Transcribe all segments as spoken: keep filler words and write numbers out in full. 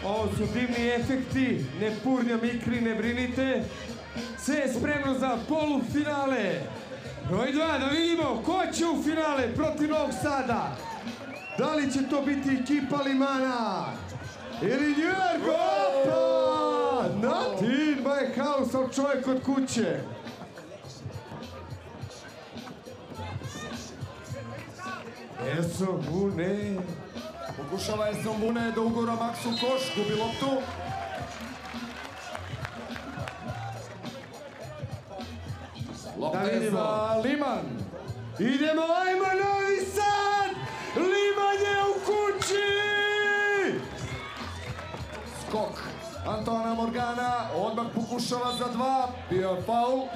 Ovo su divni efekti, ne purnja mikri, ne brinite. Sve je spremno za polufinale. Broj dva, da vidimo ko će u finale protiv Novog Sada. Da li će to biti ekipa Limana ili New York? Opa! Not in my house, ali čovjek od kuće. Esombune. Pokušava Esombune da ugura Maksu koš, gubi loptu. Lopta je za Liman. Idemo, ajmo Novi Sad! Liman je u kući! Skok Antona Morgana, odmah pokušava za dva, bio je faul.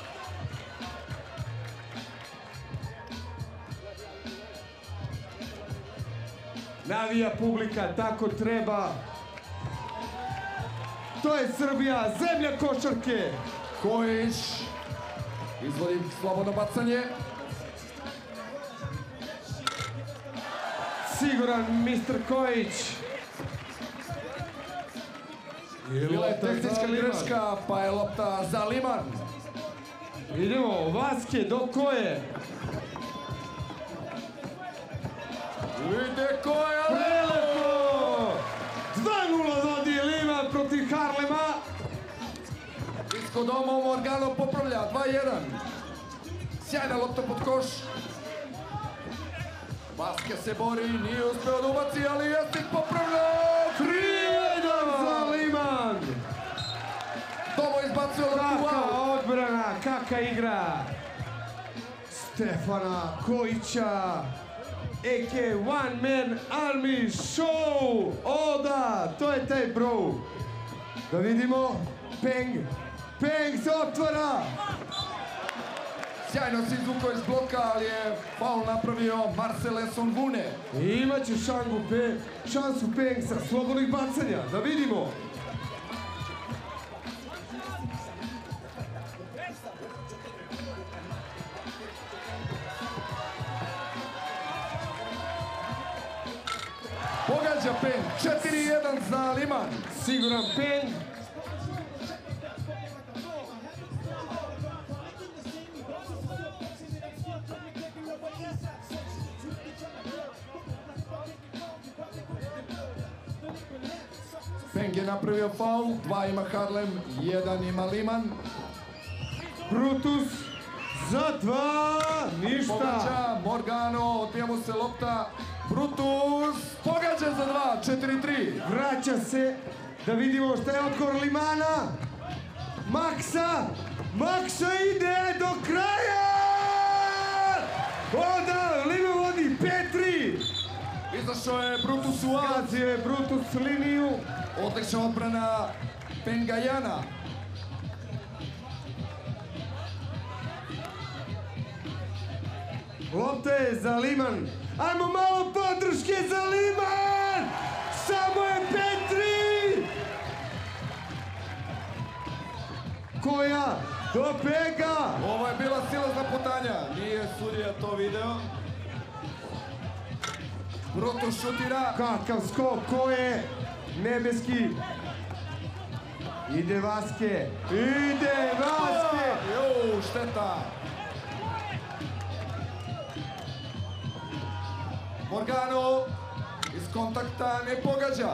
Navija publika, tako treba. To je Srbija, zemlja košarke. Kojić izvodi slobodno bacanje. Siguran mister Kojić. Bila je tehnička greška, pa je lopta za Liman. Idemo, Vaske, do koje? Ide koja Prelepo! dva nula vodi Liman protiv Harlema. Isko doma Morgano popravlja, dva jedan. Sjajna lopta pod koš. Vaske se bori, nije uspeo da ubaci, ali Jasnik popravlja. tri jedan za Liman. Tomo izbacio loptu u Kaka aut. odbrana, kaka igra. Stefana Kojića. A K One Man Army Show. O da, to je taj bro. Da vidimo. Peng. Peng se otvara. Sjajno se izvukao iz bloka, ali je faul napravio Marcel Esombune. Imaće šangu Pe, šansu Peng sa slobodnih bacanja. Da vidimo. Pogađa Peng, četiri jedan za Liman. Siguran Peng. Peng je napravio faul, dva ima Harlem, jedan ima Liman. Brutus za dva, ništa. Pogađa Morgano, odbija mu se lopta. Brutus pogađa za dva, četiri tri. Vraća se, da vidimo šta je odgovor Limana. Maksa, Maksa ide do kraja! Onda Liman vodi pet tri. Izašao je Brutus u aut. Gazio je Brutus liniju. Odlična odbrana Pengajana. Lopta je za Liman. Ajmo malo podrške za Liman! Samo je pet tri! Koja? Do Pega! Ovo je bila silazna putanja. Nije sudija to video. Brutus šutira. Kakav skok, ko je? Nebeski. Ide Vaske. Ide Vaske! Ju, šteta. Morgano iz kontakta ne pogađa.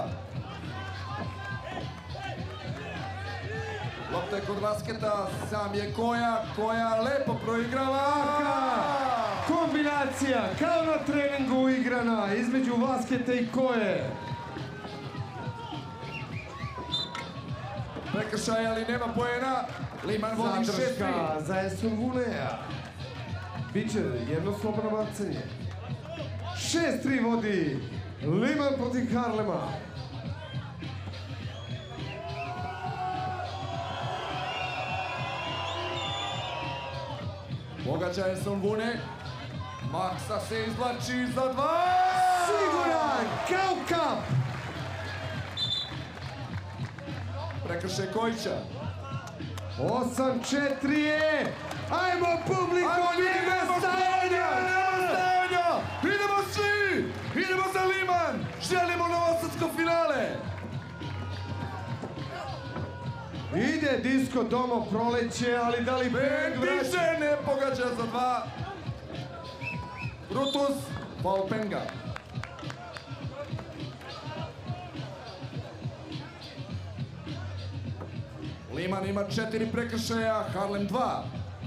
Lopta je kod basketa, sam je Koja, Koja lepo proigrava. Kombinacija, kao na treningu igrana, između Vasketa i Koje. Prekršaj, ali nema poena. Liman vodi šest tri. Zadrška za Esombunea. Biće jedno slobodno bacanje. šest tri vodi Liman protiv Harlema. Pogađa Esombune. Maksa se izvlači za dva. Siguran, kao kap. Prekršaj Kojića. osam četiri je. Ajmo publiko, nema stajanja. Nema stajanja. Idemo svi. Idemo za Liman. Želimo novosadsko finale. Ide Disco Domo, proleće, ali da li Peng vraća? Diže, ne pogađa za dva. Brutus, faul Penga. Liman ima četiri prekršaja, Harlem dva.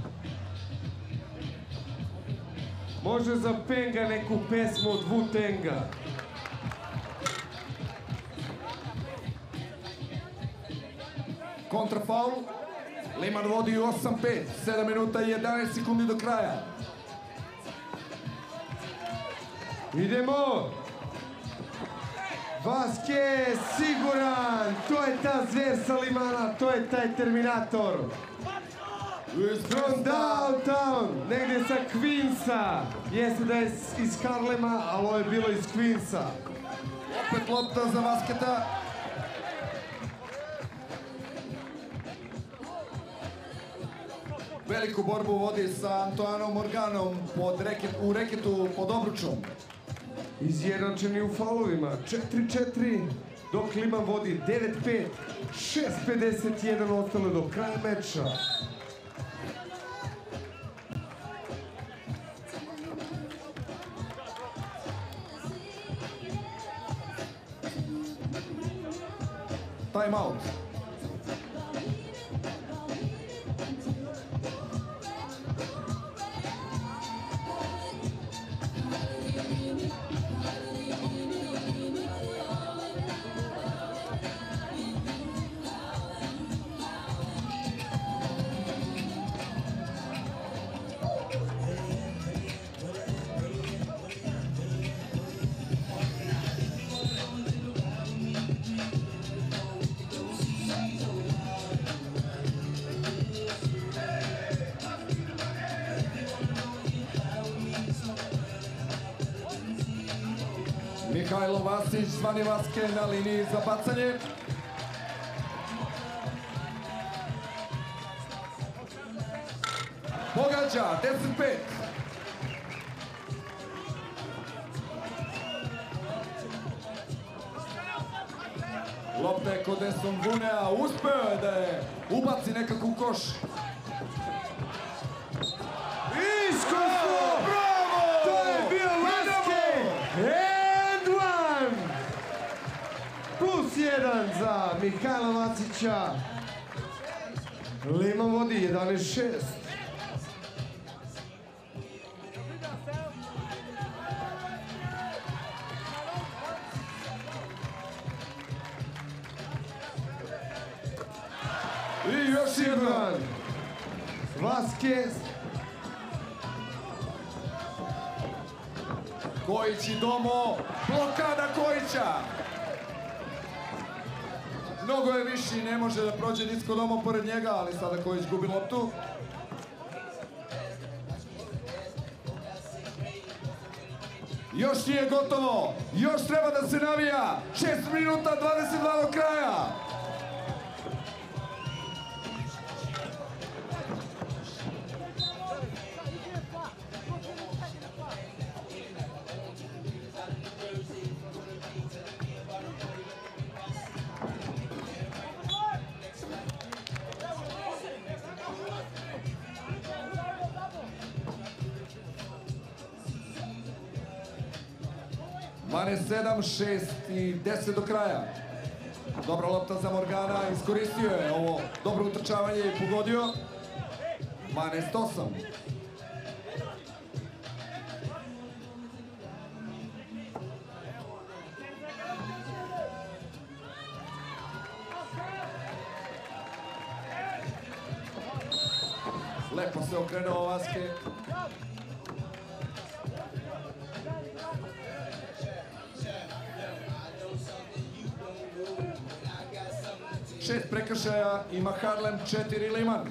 Može za Penga neku pesmu od Wu-Tanga. Kontrafaul. Liman vodi osam pet, sedam minuta i jedanaest sekundi do kraja. Idemo! Vasquez siguran! To je ta zver sa Limana, to je taj Terminator. From downtown, negdje sa Queensa. Jeste da je iz Harlema, ali ovo je bilo iz Queensa. Opet lopta za Vasketa. Veliku borbu vodi sa Antoanom Morganom pod reket, u reketu pod obručom. Izjednačeni u faulovima, četiri četiri, dok Liman vodi devet pet, šest pedeset jedan ostalo do kraja meča. Time out. Mihajlo Vasić, zvani Vaske na liniji za bacanje. Pogađa, deset pet. Lopta je kod Eson Vunea, uspeo je da je ubaci nekako u koš. Iskustvo! Bravo! To je bio Vaske! And one! Plus jedan za Mihajla Vasića. Liman vodi jedanaest šest. I još jedan. Vasquez. Kojić i Domo, blokada Kojića. Mnogo je viši, ne može da prođe Disco Domo pored njega, ali sada Kojić gubi loptu. Još nije gotovo, još treba da se navija. šest minuta, dvadeset dva do kraja. dvanaest sedam, šest i deset do kraja. Dobra lopta za Morgana, iskoristio je ovo dobro utrčavanje i pogodio. dvanaest osam. Lepo se okrenuo Vaske. Šest prekršaja ima Harlem, četiri Liman.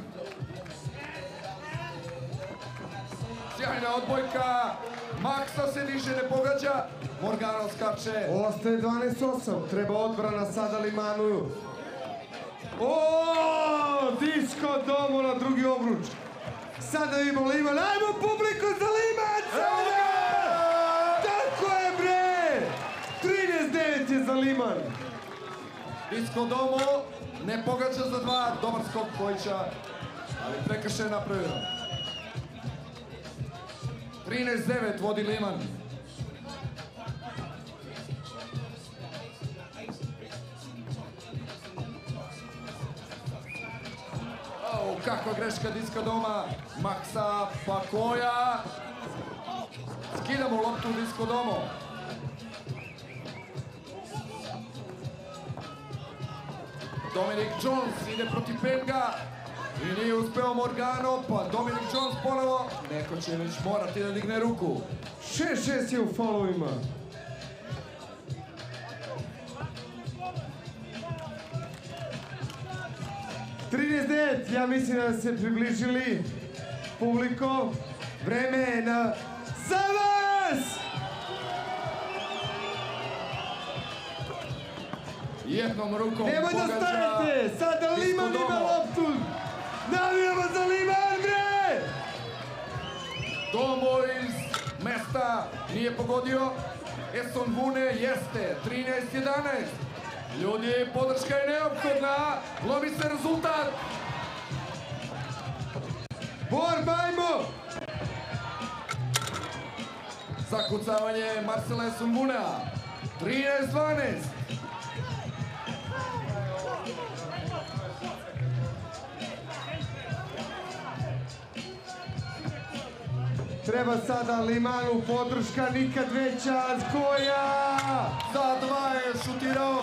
Sjajna odbojka. Maksa se diže, ne pogađa. Morgano skače. Ostaje dvanaest osam. Treba odbrana sada Limanu. O, Disco Domo na drugi obruč. Sada imamo Liman. Ajmo publiku za Liman! Sada! Tako je bre! trinaest devet je za Liman. Disko Domo ne pogađa za dva, dobar skok Kojića, ali prekršaj napravio. trinaest devet vodi Liman. O, kakva greška Diska Doma, Maksa Pakoja. Skidamo loptu u Disko Domo. Dominik Jones ide protiv Penga i nije uspeo Morgano, pa Dominik Jones ponovo. Neko će već morati da digne ruku. šest šest je u faulovima. trinaest devet, ja mislim da se približili publiko. Vreme je na za vas! Jednom rukom Nemoj da pogađa stanete! Sada Liman Disko ima Domo. loptu! Navijamo za Liman, bre! Domo iz mesta nije pogodio. Eson Vune jeste, trinaest jedanaest. Ljudi, podrška je neophodna. Lomi se rezultat. Borba, ajmo! Zakucavanje Marcela Eson Vunea. trinaest dvanaest. Treba sada Limanu podrška, nikad veća, Koja! Za dva je šutirao.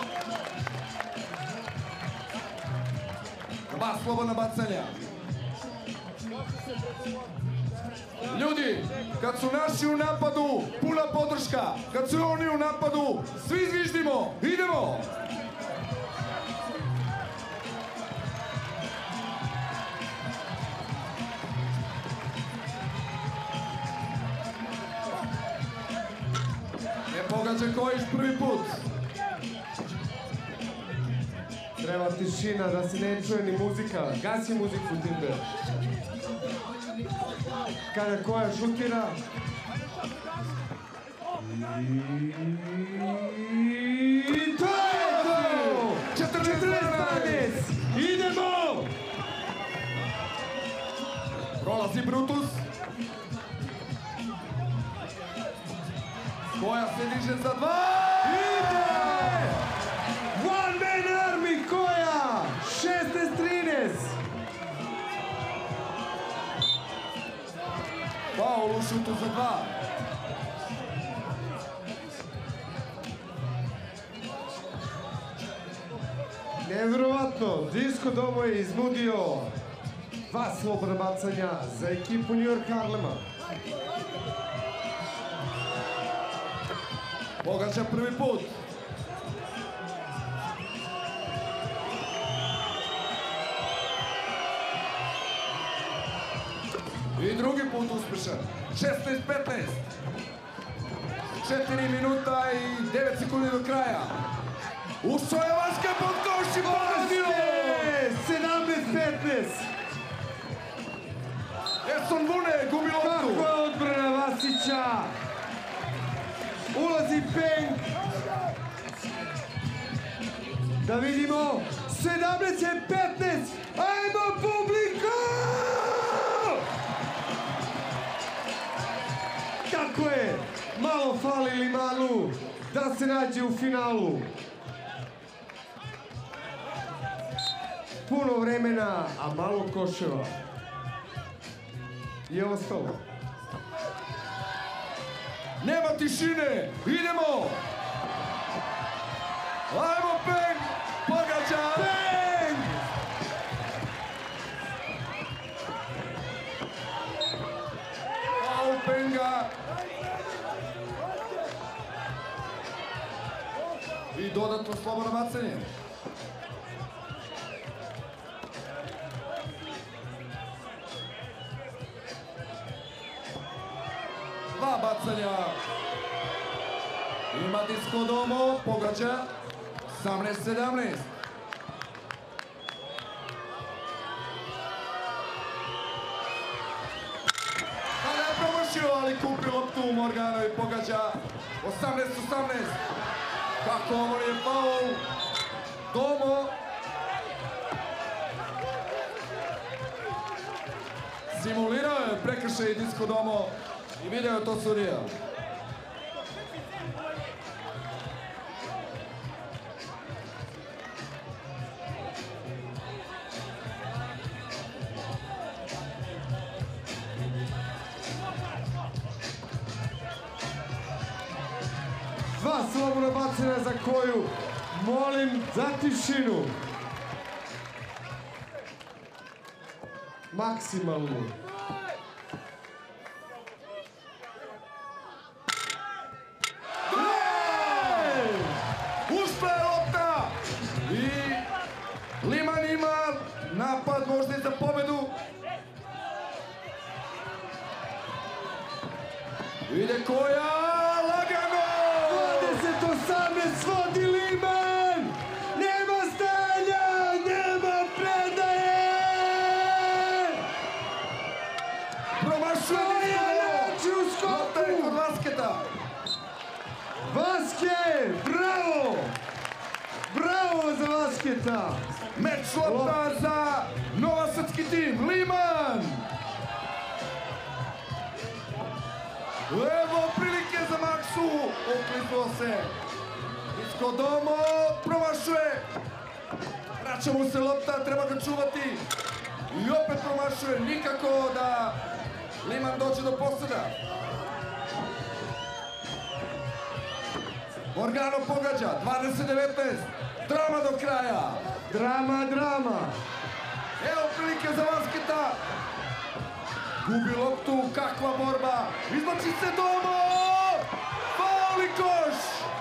Dva slobodna bacanja. Ljudi, kad su naši u napadu, puna podrška. Kad su oni u napadu, svi zviždimo. Idemo! Ne pogađa Kojić prvi put. Treba tišina, da se ne čuje ni muzika. Gasi muziku, Timber. Kada Koja šutira. I to je to! četrnaest dvanaest! Idemo! Prolazi Brutus. Koja se diže za dva. Ide! One man army, Koja! šesnaest trinaest! Faul u šutu za dva. Nevjerovatno, Disko Domo je iznudio dva slobodna bacanja za ekipu New York Harlema. Pogađa prvi put. I drugi put uspešan. šesnaest petnaest. četiri minuta i devet sekundi do kraja. Ušao je Vaška pod koš i pogodio! sedamnaest petnaest! Eson Vune gubi loptu. Kako je odbrana Vasića? Ulazi Peng. Da vidimo. sedamnaest petnaest. Ajmo publiko! Tako je. Malo fali Limanu da se nađe u finalu. Puno vremena, a malo koševa. Je ostalo. Nema tišine. Idemo. Ajmo Peng. Pogađa. Peng! Faul Penga. I dodatno slobodno bacanje. Dva bacanja. Ima Disko Domo, pogađa. osamnaest sedamnaest. Kada je promašio, ali kupi loptu Morgano i pogađa. osamnaest osamnaest. Kako ovo je faul? Domo. Simulirao je prekršaj Disco Domo i video je to sudija. Dva slobodna bacanja za koju molim za tišinu. Maksimalnu. Ušla je lopta i Liman ima napad možda i za pobedu. Ide koja, lagano! dvadeset osamnaest vodi Liman! Nema stanja, nema predaje! Promašuje u skoku! Lopta je kod Vasketa. Vasket, bravo! Bravo za Vasketa! Meč lopta za novosadski tim, Liman! Evo prilike za Maksu, ukliznuo se. Disco Domo promašuje. Vraća mu se lopta, treba ga čuvati. I opet promašuje, nikako da Liman dođe do poseda. Morgano pogađa, dvadeset devetnaest, drama do kraja. Drama, drama! Evo prilike za Vasketa. Gubi loptu, kakva borba. Izbači se Domo! Faul i koš!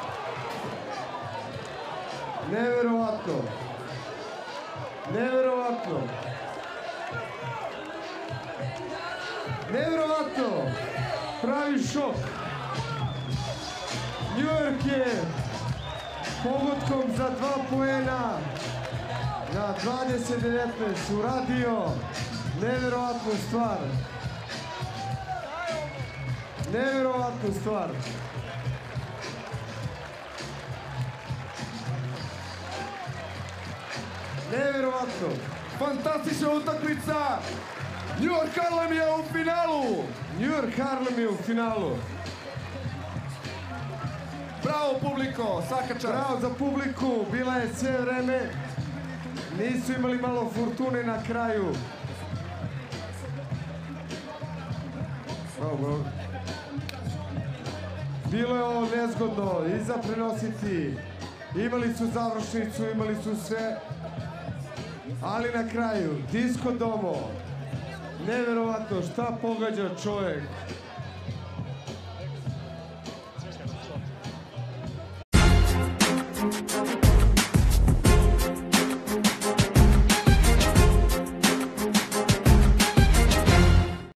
Neverovatno! Neverovatno! Neverovatno! Pravi šok! New York je pogodkom za dva poena na dvadeset devetnaest uradio neverovatnu stvar. Neverovatnu stvar. Neverovatno. Fantastična utakmica. New York Harlem je u finalu. New York Harlem je u finalu. Bravo publiko, svaka čast. Bravo za publiku, bila je sve vreme. Nisu imali malo fortune na kraju. Bravo. Bilo je ovo nezgodno i za prenositi. Imali su završnicu, imali su sve. Ali na kraju, Disco Domo. Neverovatno, šta pogađa čovjek.